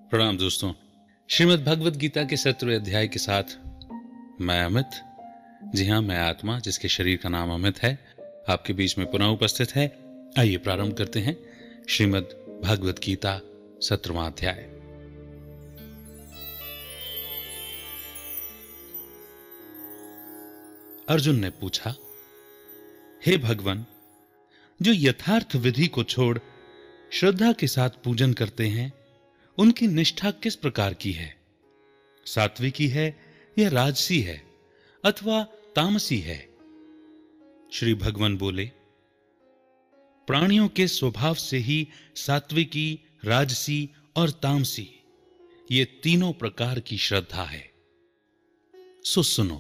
प्रणाम दोस्तों। श्रीमद् भगवद गीता के 17वें अध्याय के साथ मैं अमित, जी हाँ मैं आत्मा जिसके शरीर का नाम अमित है, आपके बीच में पुनः उपस्थित है। आइए प्रारंभ करते हैं श्रीमद् भगवद गीता 17वां अध्याय। अर्जुन ने पूछा, हे भगवान, जो यथार्थ विधि को छोड़ श्रद्धा के साथ पूजन करते हैं उनकी निष्ठा किस प्रकार की है? सात्विकी है या राजसी है अथवा तामसी है? श्री भगवान बोले, प्राणियों के स्वभाव से ही सात्विकी, राजसी और तामसी ये तीनों प्रकार की श्रद्धा है। सो सुनो।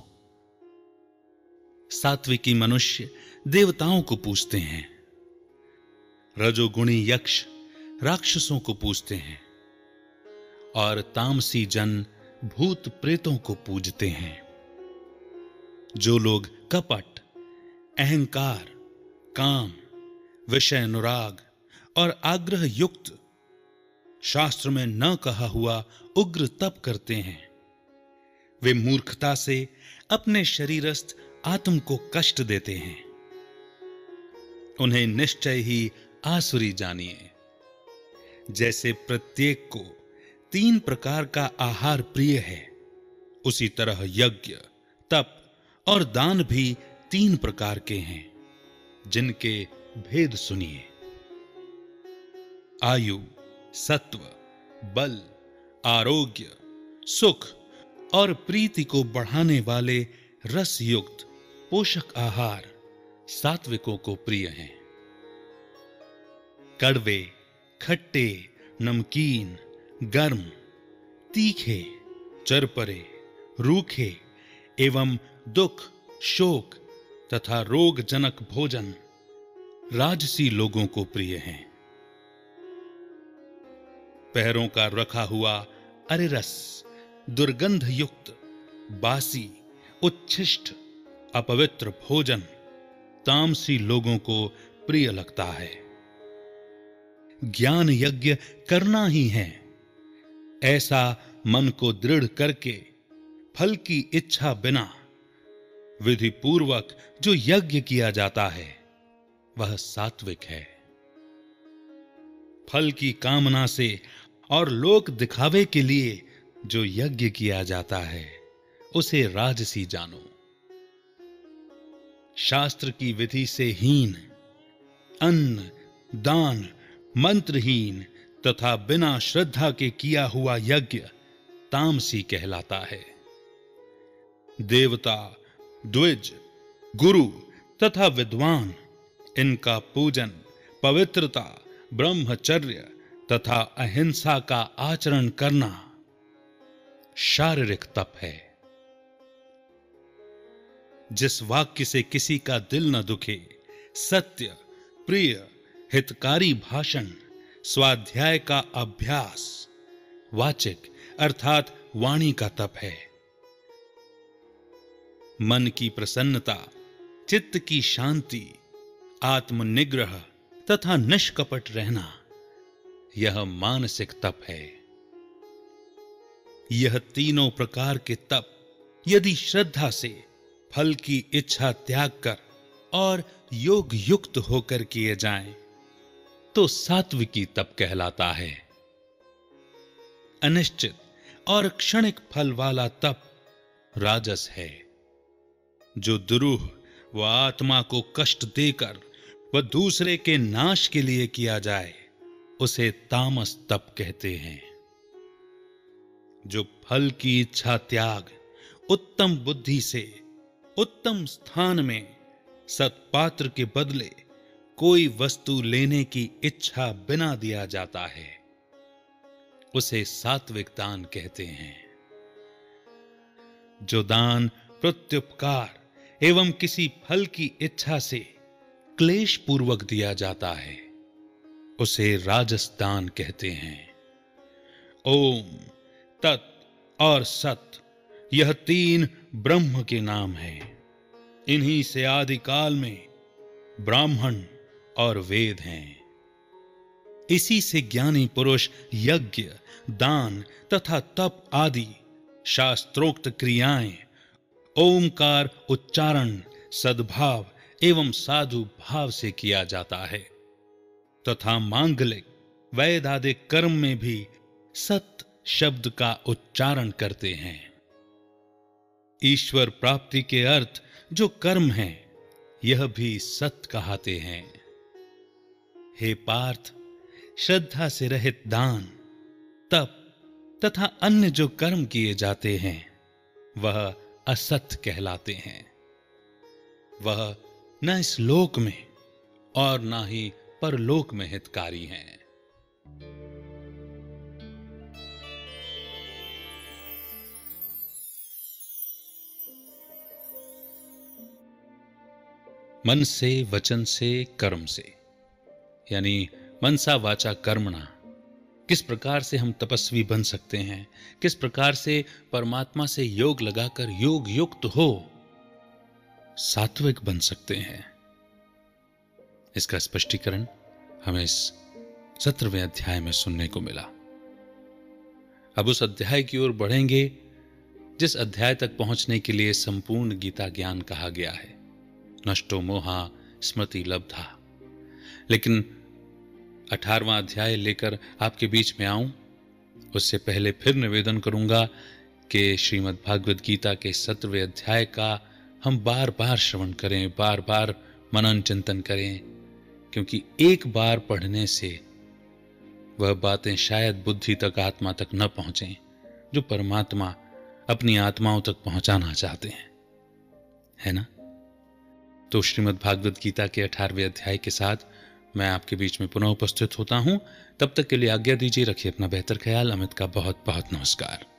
सात्विकी मनुष्य देवताओं को पूजते हैं, रजोगुणी यक्ष राक्षसों को पूजते हैं और तामसी जन भूत प्रेतों को पूजते हैं। जो लोग कपट, अहंकार, काम, विषय अनुराग और आग्रह युक्त शास्त्र में न कहा हुआ उग्र तप करते हैं, वे मूर्खता से अपने शरीरस्थ आत्म को कष्ट देते हैं। उन्हें निश्चय ही आसुरी जानिए। जैसे प्रत्येक को 3 प्रकार का आहार प्रिय है, उसी तरह यज्ञ, तप और दान भी 3 प्रकार के हैं, जिनके भेद सुनिए। आयु, सत्व, बल, आरोग्य, सुख और प्रीति को बढ़ाने वाले रस युक्त पोषक आहार सात्विकों को प्रिय हैं। कड़वे, खट्टे, नमकीन, गर्म, तीखे, चरपरे, रूखे एवं दुख, शोक तथा रोगजनक भोजन राजसी लोगों को प्रिय हैं। पैरों का रखा हुआ अरेरस, दुर्गंध युक्त, बासी, उच्छिष्ट, अपवित्र भोजन तामसी लोगों को प्रिय लगता है। ज्ञान यज्ञ करना ही है, ऐसा मन को दृढ़ करके फल की इच्छा बिना विधि पूर्वक जो यज्ञ किया जाता है वह सात्विक है। फल की कामना से और लोक दिखावे के लिए जो यज्ञ किया जाता है उसे राजसी जानो। शास्त्र की विधि से हीन, अन्न, दान, मंत्रहीन तथा बिना श्रद्धा के किया हुआ यज्ञ तामसी कहलाता है। देवता, द्विज, गुरु तथा विद्वान इनका पूजन, पवित्रता, ब्रह्मचर्य तथा अहिंसा का आचरण करना शारीरिक तप है। जिस वाक्य से किसी का दिल न दुखे, सत्य, प्रिय, हितकारी भाषण, स्वाध्याय का अभ्यास वाचिक अर्थात वाणी का तप है। मन की प्रसन्नता, चित्त की शांति, आत्मनिग्रह तथा निष्कपट रहना यह मानसिक तप है। यह तीनों प्रकार के तप यदि श्रद्धा से फल की इच्छा त्याग कर और योग युक्त होकर किए जाएं तो सात्विकी तप कहलाता है। अनिश्चित और क्षणिक फल वाला तप राजस है। जो दुरूह व आत्मा को कष्ट देकर व दूसरे के नाश के लिए किया जाए उसे तामस तप कहते हैं। जो फल की इच्छा त्याग उत्तम बुद्धि से उत्तम स्थान में सत्पात्र के बदले कोई वस्तु लेने की इच्छा बिना दिया जाता है उसे सात्विक दान कहते हैं। जो दान प्रत्युपकार एवं किसी फल की इच्छा से क्लेश पूर्वक दिया जाता है उसे राजस दान कहते हैं। ओम, तत् और सत यह 3 ब्रह्म के नाम हैं। इन्हीं से आदिकाल में ब्राह्मण और वेद हैं। इसी से ज्ञानी पुरुष यज्ञ, दान तथा तप आदि शास्त्रोक्त क्रियाएं ओमकार उच्चारण सद्भाव एवं साधु भाव से किया जाता है तथा मांगलिक वैदादिक कर्म में भी सत शब्द का उच्चारण करते हैं। ईश्वर प्राप्ति के अर्थ जो कर्म है यह भी सत कहते हैं। हे पार्थ, श्रद्धा से रहित दान, तप तथा अन्य जो कर्म किए जाते हैं वह असत कहलाते हैं। वह न इस लोक में और न ही परलोक में हितकारी हैं। मन से, वचन से, कर्म से, यानी मनसा वाचा कर्मणा, किस प्रकार से हम तपस्वी बन सकते हैं, किस प्रकार से परमात्मा से योग लगाकर योग युक्त हो सात्विक बन सकते हैं, इसका स्पष्टीकरण हमें इस 17वें अध्याय में सुनने को मिला। अब उस अध्याय की ओर बढ़ेंगे जिस अध्याय तक पहुंचने के लिए संपूर्ण गीता ज्ञान कहा गया है। नष्टो मोहा स्मृति लब्धा। लेकिन 18वां अध्याय लेकर आपके बीच में आऊं उससे पहले फिर निवेदन करूंगा कि श्रीमद् भागवत गीता के 17वें अध्याय का हम बार बार श्रवण करें, बार बार मनन चिंतन करें, क्योंकि एक बार पढ़ने से वह बातें शायद बुद्धि तक, आत्मा तक न पहुंचें जो परमात्मा अपनी आत्माओं तक पहुंचाना चाहते हैं, है ना। तो श्रीमद् भागवत गीता के 18वें अध्याय के साथ मैं आपके बीच में पुनः उपस्थित होता हूं। तब तक के लिए आज्ञा दीजिए, रखिए अपना बेहतर ख्याल। अमित का बहुत बहुत नमस्कार।